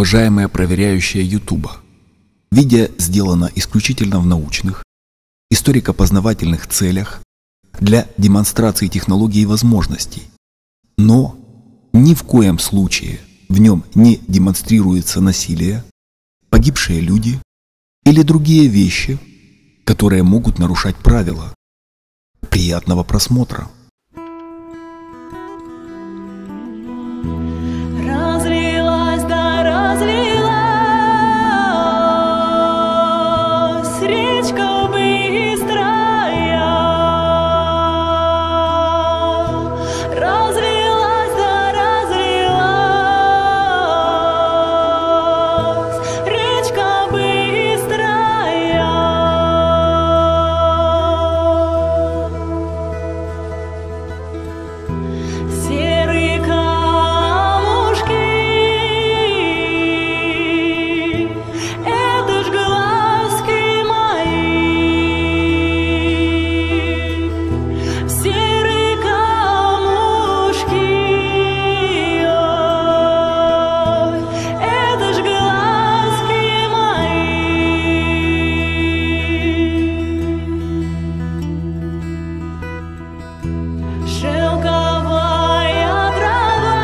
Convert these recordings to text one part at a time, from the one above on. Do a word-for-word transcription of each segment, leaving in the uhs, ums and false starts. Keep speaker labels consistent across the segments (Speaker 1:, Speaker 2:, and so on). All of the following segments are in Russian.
Speaker 1: Уважаемая проверяющая Ютуба, видео сделано исключительно в научных, историко-познавательных целях для демонстрации технологий и возможностей, но ни в коем случае в нем не демонстрируется насилие, погибшие люди или другие вещи, которые могут нарушать правила. Приятного просмотра!
Speaker 2: Разлилась, да разлилась речка быстрая, разлилась, да разлилась речка быстрая. Серые камушки, это ж глазки мои. Серые камушки, ой, это ж глазки мои. Шелковая трава,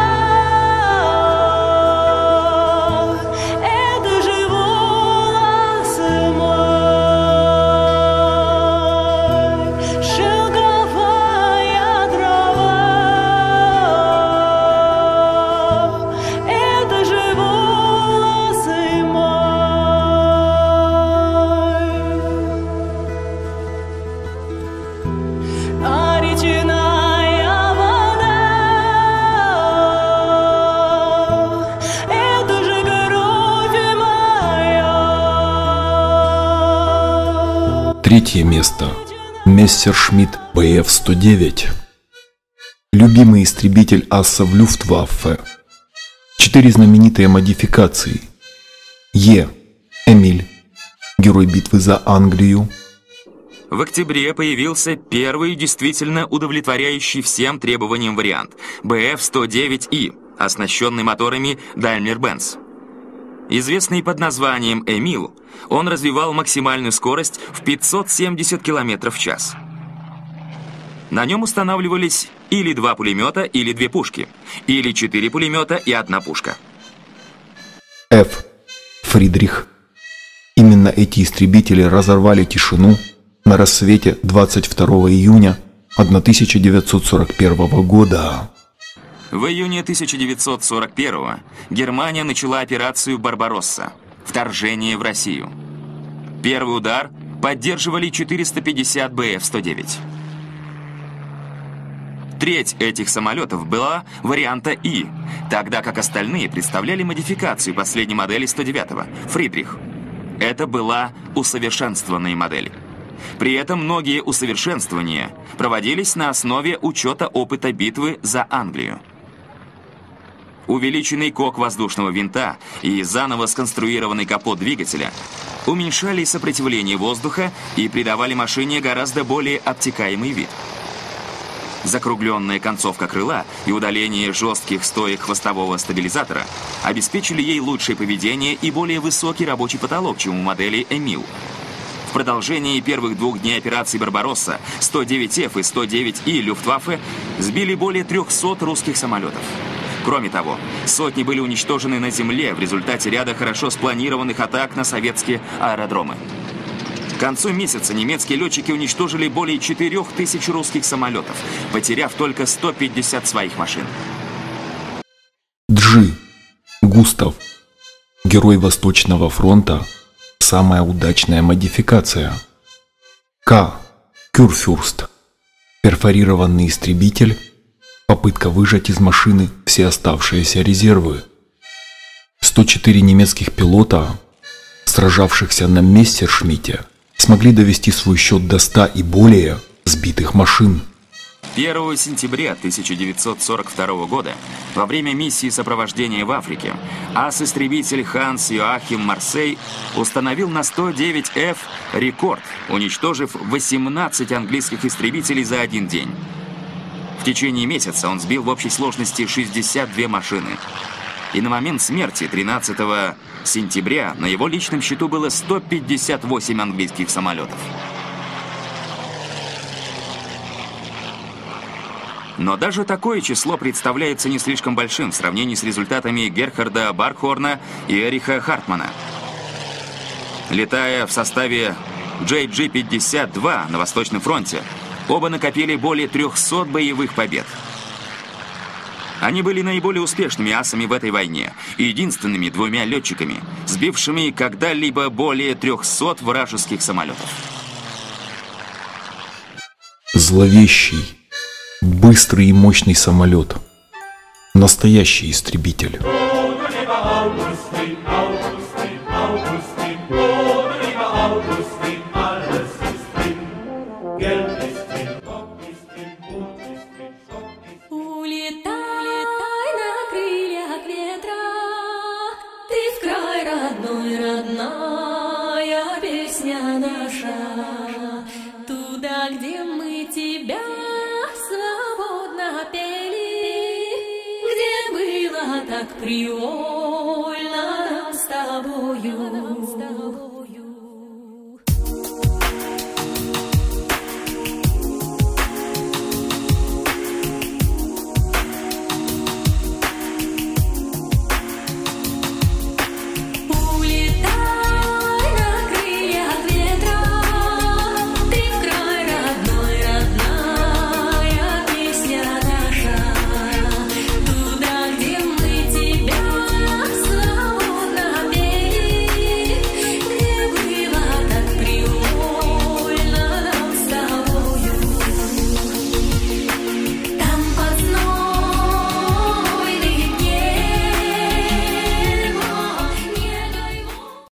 Speaker 2: это же волос мой. Шелковая трава, это же волос мой. А речная вода, это же кровь моя.
Speaker 1: Третье место. Мессершмитт бэ эф сто девять. Любимый истребитель асов Люфтваффе. Четыре знаменитые модификации. Е. Эмиль. Герой битвы за Англию.
Speaker 3: В октябре появился первый действительно удовлетворяющий всем требованиям вариант бэ эф сто девять и, оснащенный моторами Daimler-Benz. Известный под названием «Эмил», он развивал максимальную скорость в пятьсот семьдесят километров в час. На нем устанавливались или два пулемета, или две пушки, или четыре пулемета и одна пушка.
Speaker 1: Ф. Фридрих. Именно эти истребители разорвали тишину на рассвете двадцать второго июня тысяча девятьсот сорок первого года.
Speaker 3: В июне тысяча девятьсот сорок первого Германия начала операцию «Барбаросса» – вторжение в Россию. Первый удар поддерживали четыреста пятьдесят бэ эф сто девять. Треть этих самолетов была варианта И, тогда как остальные представляли модификацию последней модели сто девятого – «Фридрих». Это была усовершенствованная модель. При этом многие усовершенствования проводились на основе учета опыта битвы за Англию. Увеличенный кок воздушного винта и заново сконструированный капот двигателя уменьшали сопротивление воздуха и придавали машине гораздо более обтекаемый вид. Закругленная концовка крыла и удаление жестких стоек хвостового стабилизатора обеспечили ей лучшее поведение и более высокий рабочий потолок, чем у модели «Эмил». В продолжении первых двух дней операции «Барбаросса» сто девять эф и сто девять и Люфтваффе сбили более трехсот русских самолетов. Кроме того, сотни были уничтожены на земле в результате ряда хорошо спланированных атак на советские аэродромы. К концу месяца немецкие летчики уничтожили более четырёх тысяч русских самолетов, потеряв только сто пятьдесят своих машин.
Speaker 1: Джи. Густав. Герой Восточного фронта. Самая удачная модификация. К. Кюрфюрст. Перфорированный истребитель. Попытка выжать из машины все оставшиеся резервы. сто четыре немецких пилота, сражавшихся на Мессершмитте, смогли довести свой счет до ста и более сбитых машин.
Speaker 3: первого сентября тысяча девятьсот сорок второго года, во время миссии сопровождения в Африке, ас-истребитель Ханс Йоахим Марсей установил на сто девять эф рекорд, уничтожив восемнадцать английских истребителей за один день. В течение месяца он сбил в общей сложности шестьдесят две машины. И на момент смерти, тринадцатого сентября, на его личном счету было сто пятьдесят восемь английских самолетов. Но даже такое число представляется не слишком большим в сравнении с результатами Герхарда Баркхорна и Эриха Хартмана. Летая в составе джей джи пятьдесят два на Восточном фронте, оба накопили более трехсот боевых побед. Они были наиболее успешными асами в этой войне и единственными двумя летчиками, сбившими когда-либо более трехсот вражеских самолетов.
Speaker 1: Зловещий, быстрый и мощный самолет. Настоящий истребитель.
Speaker 2: Родная песня наша, туда, где мы тебя свободно пели, где было так привольно нам с тобою.